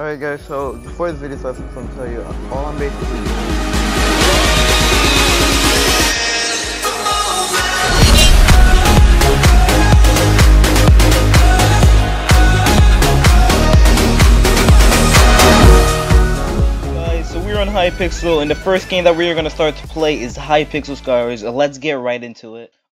Alright guys, so before this video starts, I'm going to tell you all I'm basically doing. So we're on Hypixel, and the first game that we're going to start to play is Hypixel Skywars. Let's get right into it.